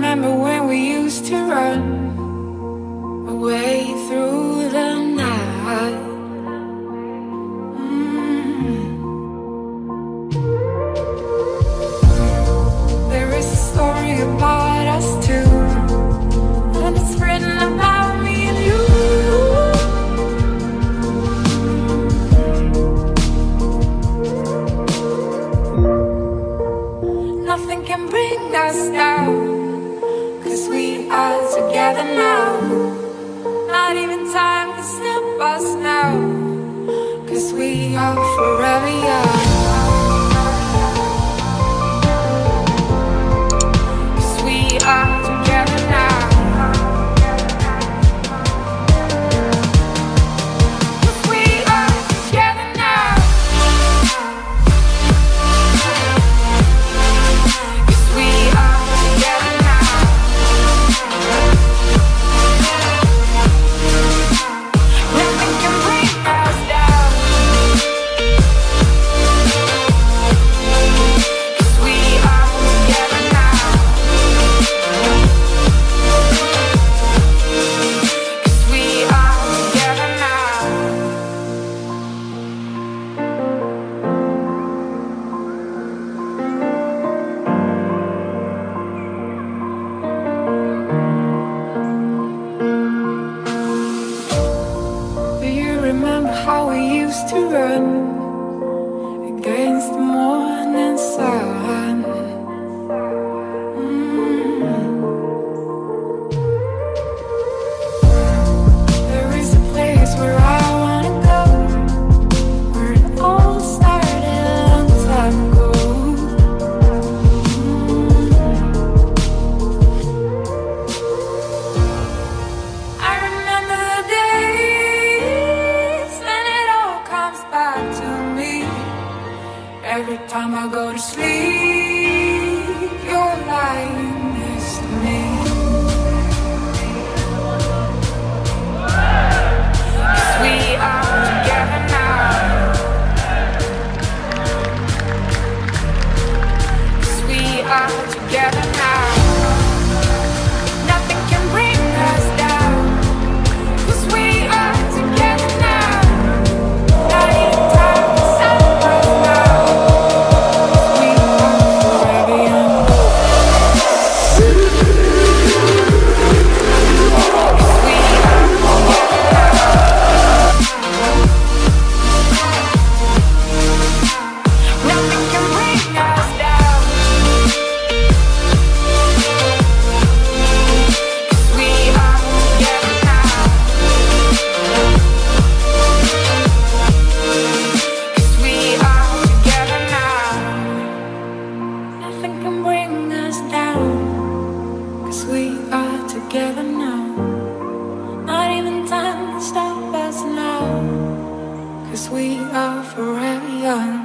remember when we used to run away through the night. There is a story about us two, and it's written about me and you. Nothing can bring us down, 'cause we are together now. Not even time can stop us now, 'cause we are forever young. 'Cause we are together now. 'Cause we are together now. 'Cause we are together now. Nothing can bring us down. 'Cause we are together now. 'Cause we are together now. Do you remember how we used to run against the morning sun? There is a place where I wanna go, where it all started a long time ago. I remember the days, and it all comes back to me. Every time I go to sleep, you're lying next to me. 'Cause we are together now. 'Cause we are together now. Nothing can bring us down. 'Cause we are together now. Not even time to stop us now. 'Cause we are forever young. 'Cause we are together now. Nothing can bring us down. 'Cause we are together now. 'Cause we are together now. Nothing can bring us down. 'Cause we are together now. Not even time to stop us now. 'Cause we are forever young.